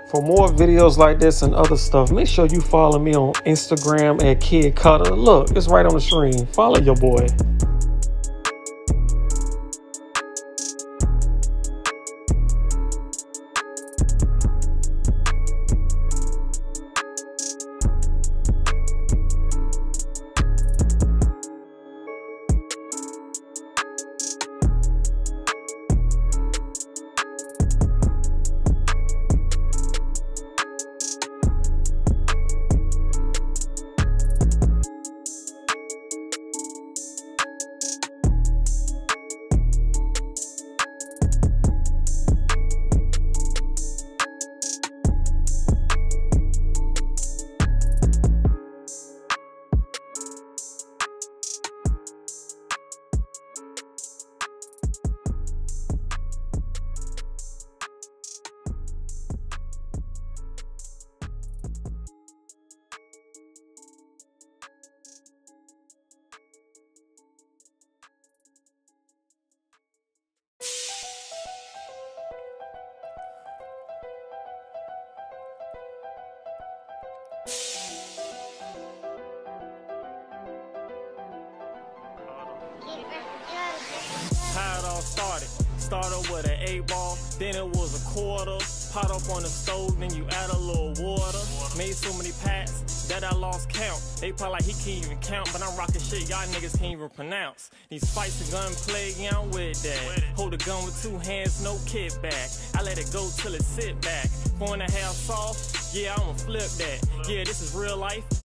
For more videos like this and other stuff, make sure you follow me on Instagram at kiddcutta. Look, it's right on the screen. Follow your boy. How it all started with an 8-ball, then it was a quarter. Pot up on the stove, then you add a little water. Made so many packs that I lost count. They probably like he can't even count, but I'm rocking shit y'all niggas can't even pronounce. These fights of gunplay, yeah, I'm with that. Hold a gun with 2 hands, no kickback. I let it go till it sit back. 4.5 soft, yeah, I'ma flip that. Yeah, this is real life.